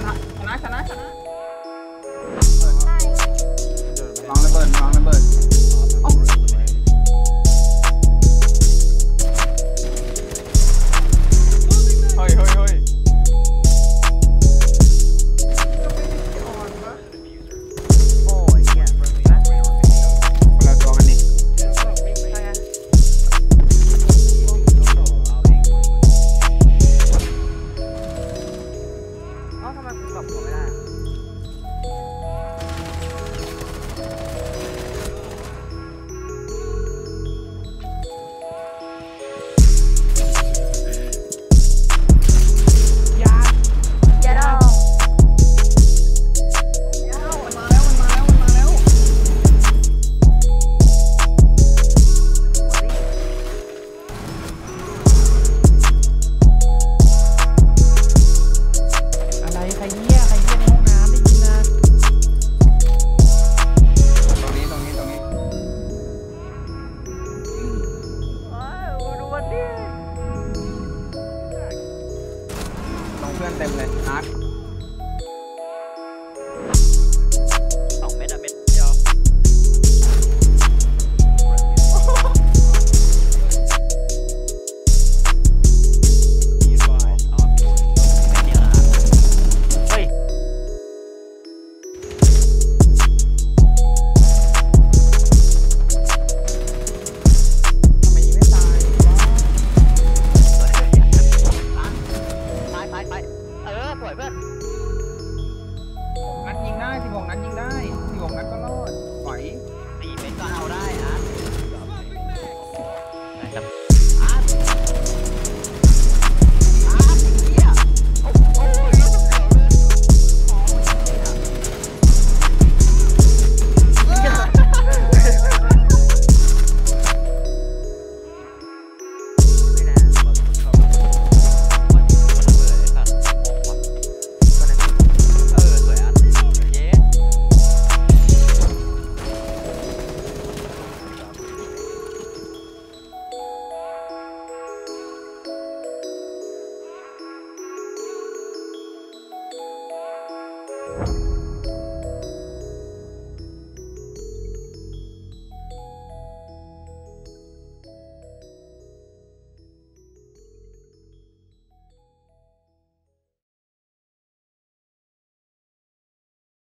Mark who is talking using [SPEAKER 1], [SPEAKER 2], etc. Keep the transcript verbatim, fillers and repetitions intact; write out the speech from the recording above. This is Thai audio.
[SPEAKER 1] นะชนะชนะชนะวางระเบิดวางระเบิดเฮ้ยเฮ้ยเฮ้ยโอ้ยเหี้ยคนละตัวกันนี่เอ้าทำไมผมกลับหัวไม่ได้เพื่อนเต็มเลยนัดสองเม็ดอะเม็ดเดียวเฮ้ยทำไมยิงไม่ตายเออสวยเพื่อนนัดยิงได้สิบหกนัดยิงได้สิบหกนัดก็รอดไหวตีเม็ดก็เอาได้ฮะ